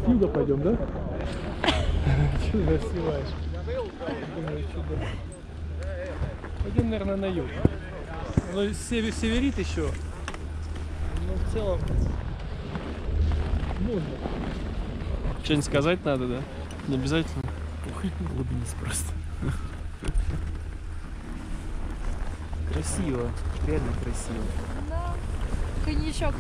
С юга пойдем, да? Что ты рассеваешь? Пойдем, наверное, на юг. Ну, северит еще. Но в целом можно. Что-нибудь сказать надо, да? Не обязательно. Улыбнись просто. Красиво, реально красиво. Да. Коньячок